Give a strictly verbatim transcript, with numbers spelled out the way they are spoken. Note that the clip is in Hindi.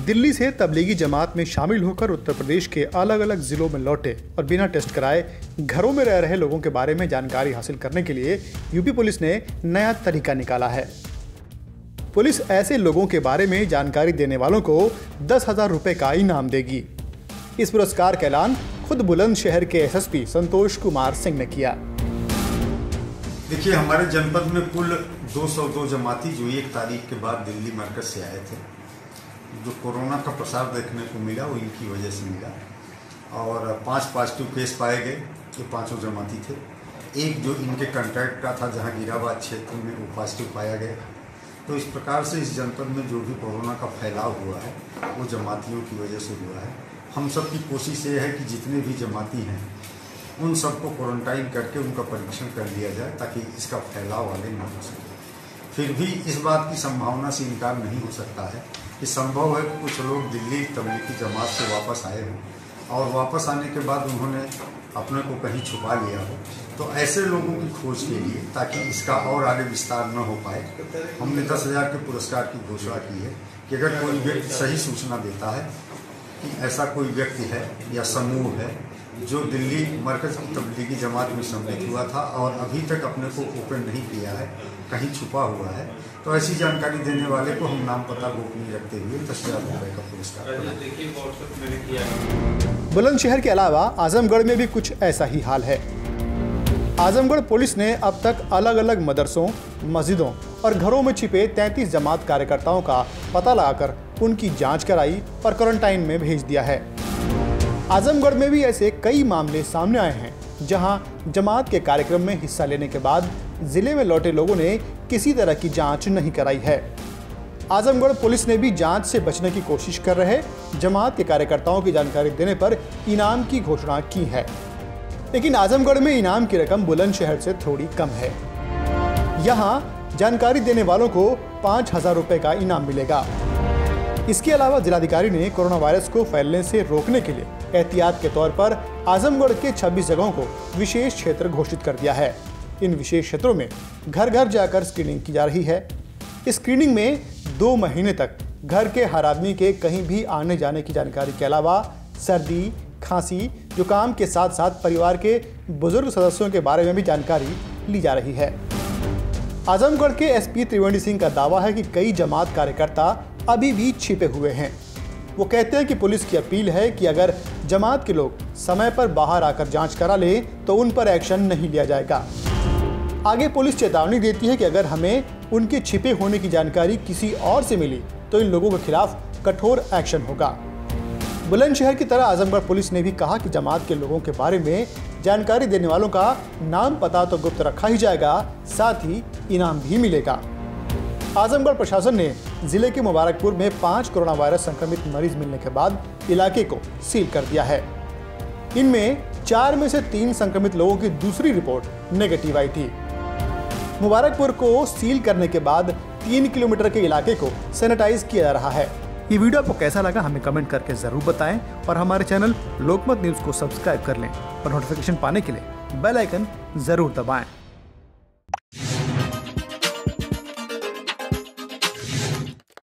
दिल्ली से तबलीगी जमात में शामिल होकर उत्तर प्रदेश के अलग अलग जिलों में लौटे और बिना टेस्ट कराए घरों में रह रहे लोगों के बारे में जानकारी हासिल करने के लिए यूपी पुलिस ने नया तरीका निकाला है। पुलिस ऐसे लोगों के बारे में जानकारी देने वालों को दस हजार रुपए का इनाम देगी। इस पुरस्कार का ऐलान खुद बुलंदशहर के एसएसपी संतोष कुमार सिंह ने किया। देखिए, हमारे जनपद में कुल दो सौ दो जमाती जो एक तारीख के बाद दिल्ली मरकज से आए थे, जो कोरोना का प्रसार देखने को मिला वो इनकी वजह से मिला और पांच पॉजिटिव केस पाए गए। ये पांचों जमाती थे। एक जो इनके कॉन्टैक्ट का था जहां गिराबाद क्षेत्र में वो पॉजिटिव पाया गया। तो इस प्रकार से इस जनपद में जो भी कोरोना का फैलाव हुआ है वो जमातियों की वजह से हुआ है। हम सब की कोशिश ये है कि जितने भी जमाती हैं उन सबको क्वारंटाइन करके उनका परीक्षण कर लिया जाए ताकि इसका फैलाव आगे न हो सके। फिर भी इस बात की संभावना से इनकार नहीं हो सकता है कि संभव है कि कुछ लोग दिल्ली तबलीगी जमात से वापस आए हों और वापस आने के बाद उन्होंने अपने को कहीं छुपा लिया हो। तो ऐसे लोगों की खोज के लिए, ताकि इसका और आगे विस्तार न हो पाए, हमने दस हजार के पुरस्कार की घोषणा की है कि अगर कोई व्यक्ति सही सूचना देता है कि ऐसा कोई व्यक्ति है या समूह है जो दिल्ली मरकज की तबलीगी जमात में सम्मिलित हुआ था और अभी तक अपने को ओपन नहीं किया है, कहीं छुपा हुआ है, तो ऐसी जानकारी देने वाले को हम नाम पता गोपनीय रखते हुए दस हजार रुपये का पुरस्कार। बुलंदशहर के अलावा आजमगढ़ में भी कुछ ऐसा ही हाल है। आजमगढ़ पुलिस ने अब तक अलग अलग मदरसों, मस्जिदों और घरों में छिपे तैंतीस जमात कार्यकर्ताओं का पता लगाकर उनकी जांच कराई और क्वारंटाइन में भेज दिया है। आजमगढ़ में भी ऐसे कई मामले सामने आए हैं जहां जमात के कार्यक्रम में हिस्सा लेने के बाद जिले में लौटे लोगों ने किसी तरह की जांच नहीं कराई है। आजमगढ़ पुलिस ने भी जांच से बचने की कोशिश कर रहे जमात के कार्यकर्ताओं की जानकारी देने पर इनाम की घोषणा की है, लेकिन आजमगढ़ में इनाम की रकम बुलंदशहर से थोड़ी कम है। यहाँ जानकारी देने वालों को पाँच हजार रुपए का इनाम मिलेगा। इसके अलावा जिलाधिकारी ने कोरोना वायरस को फैलने से रोकने के लिए एहतियात के तौर पर आजमगढ़ के छब्बीस जगहों को विशेष क्षेत्र घोषित कर दिया है। इन विशेष क्षेत्रों में घर घर जाकर स्क्रीनिंग की जा रही है। इस स्क्रीनिंग में दो महीने तक घर के हर आदमी के कहीं भी आने जाने की जानकारी के अलावा सर्दी, खांसी, जुकाम के साथ साथ परिवार के बुजुर्ग सदस्यों के बारे में भी जानकारी ली जा रही है। आजमगढ़ के एसपी त्रिवेणी सिंह का दावा है कि कई जमात कार्यकर्ता अभी भी छिपे हुए हैं। वो कहते हैं कि पुलिस की अपील है कि अगर जमात के लोग समय पर बाहर आकर जांच करा ले तो उन पर एक्शन नहीं लिया जाएगा। आगे पुलिस चेतावनी देती है कि अगर हमें उनके छिपे होने की जानकारी किसी और से मिली तो इन लोगों के खिलाफ कठोर एक्शन होगा। बुलंदशहर की तरह आजमगढ़ पुलिस ने भी कहा कि जमात के लोगों के बारे में जानकारी देने वालों का नाम पता तो गुप्त रखा ही जाएगा, साथ ही इनाम भी मिलेगा। आजमगढ़ प्रशासन ने जिले के मुबारकपुर में पांच कोरोना वायरस संक्रमित मरीज मिलने के बाद इलाके को सील कर दिया है। इनमें चार में से तीन संक्रमित लोगों की दूसरी रिपोर्ट नेगेटिव आई थी। मुबारकपुर को सील करने के बाद तीन किलोमीटर के इलाके को सैनिटाइज किया जा रहा है। ये वीडियो आपको कैसा लगा हमें कमेंट करके जरूर बताएं और हमारे चैनल लोकमत न्यूज को सब्सक्राइब कर लें और नोटिफिकेशन पाने के लिए बेल आइकन जरूर दबाएं।